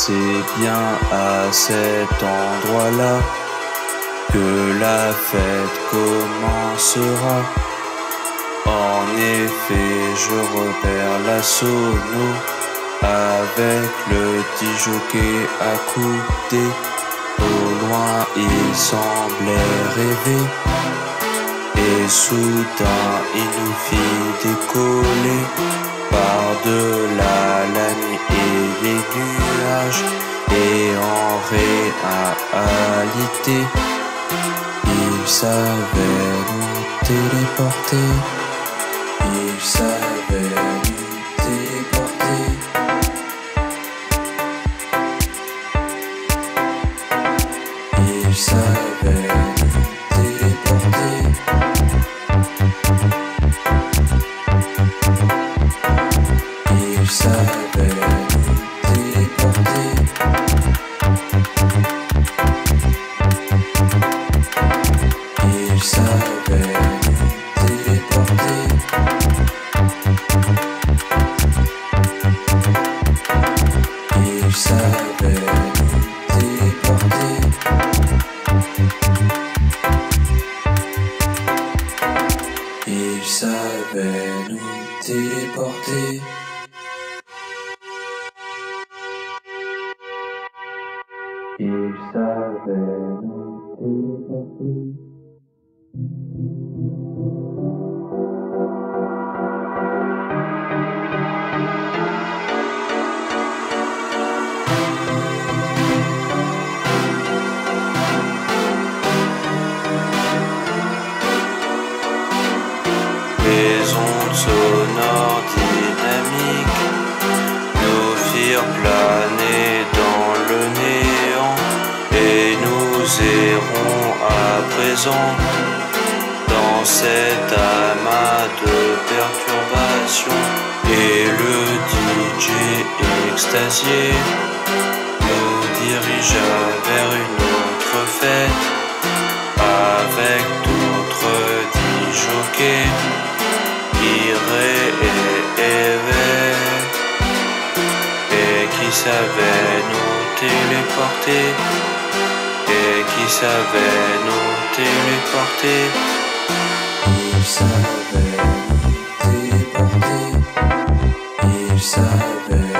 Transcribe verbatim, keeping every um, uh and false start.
c'est bien à cet endroit-là que la fête commencera. En effet, je repère la sono avec le petit jockey accoudé. Au loin, il semblait rêver. Et soudain, il nous fit décoller par-delà la nuit et les nuages. Et en réalité, il savait nous téléporter. Il savait nous téléporter. Il savait nous téléporter. Il savait nous téléporter. Il savait nous téléporter. Il savait nous téléporter. Il savait nous téléporter. Il savait nous téléporter. Les ondes sonores dynamiques nous firent planer dans le néant, et nous errons à présent dans cet amas de perturbations. Et le D J extasié nous dirigea vers une autre fête avec d'autres disjockeys qui rêvaient et qui savaient nous téléporter, et qui savaient nous téléporter. Il savait nous téléporter. Il savait